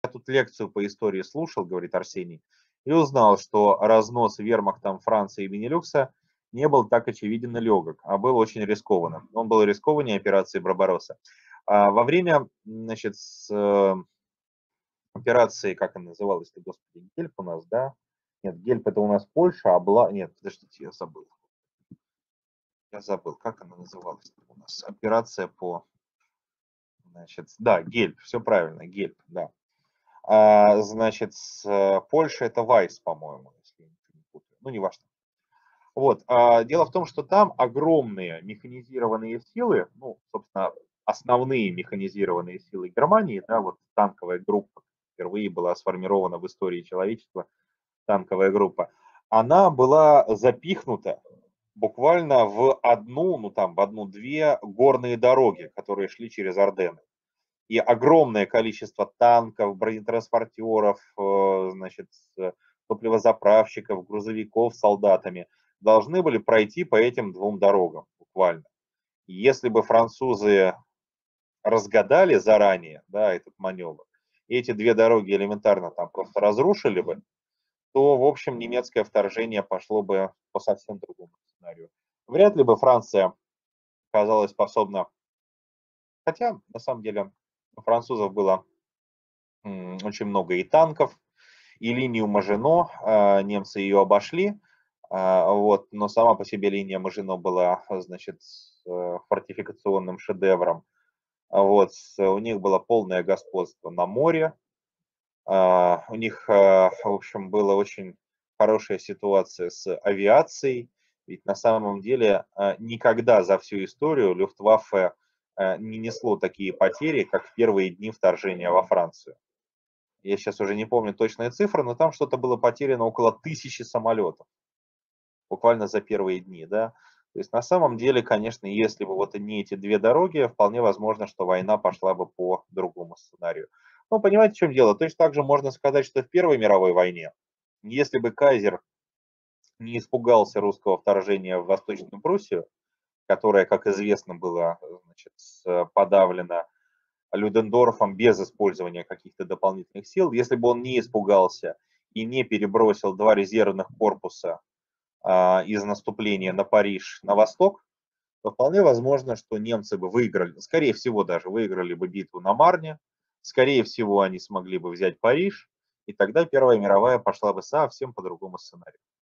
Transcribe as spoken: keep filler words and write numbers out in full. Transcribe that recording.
Я тут лекцию по истории слушал, говорит Арсений, и узнал, что разнос вермахтом Франции и Бенилюкса не был так очевиден и легок, а был очень рискованным. Он был рискованнее операции Барбаросса. А во время, значит, с, э, операции, как она называлась-то, господи, Гельп у нас, да? Нет, Гельп это у нас Польша, а была... Нет, подождите, я забыл. Я забыл, как она называлась у нас. Операция по... Значит, да, Гельп, все правильно, Гельп, да. А, значит, с э, Польшей это Вайс, по-моему, если я ничего не путаю. Ну, неважно. Вот. А, дело в том, что там огромные механизированные силы, ну, собственно, основные механизированные силы Германии, да, вот танковая группа впервые была сформирована в истории человечества, танковая группа, она была запихнута буквально в одну, ну там, в одну-две горные дороги, которые шли через Ордены. И огромное количество танков, бронетранспортеров, э, значит, с- топливозаправщиков, грузовиков с солдатами должны были пройти по этим двум дорогам буквально. И если бы французы разгадали заранее, да, этот маневр, и эти две дороги элементарно там просто разрушили бы, то, в общем, немецкое вторжение пошло бы по совсем другому сценарию. Вряд ли бы Франция оказалась способна, хотя, на самом деле, у французов было м, очень много и танков, и линию Мажино, а, немцы ее обошли, а, вот, но сама по себе линия Мажино была, значит, э, фортификационным шедевром. А вот, с- у них было полное господство на море, а, у них, а, в общем, была очень хорошая ситуация с авиацией, ведь на самом деле а, никогда за всю историю Люфтваффе а, не несло такие потери, как в первые дни вторжения во Францию. Я сейчас уже не помню точные цифры, но там что-то было потеряно около тысячи самолетов, буквально за первые дни, да. То есть на самом деле, конечно, если бы вот не эти две дороги, вполне возможно, что война пошла бы по другому сценарию. Ну, понимаете, в чем дело? Точно так же можно сказать, что в Первой мировой войне, если бы Кайзер не испугался русского вторжения в Восточную Пруссию, которая, как известно, была, значит, с- подавлена Людендорфом без использования каких-то дополнительных сил, если бы он не испугался и не перебросил два резервных корпуса а, из наступления на Париж на восток, то вполне возможно, что немцы бы выиграли, скорее всего даже выиграли бы битву на Марне, скорее всего они смогли бы взять Париж, и тогда Первая мировая пошла бы совсем по другому сценарию.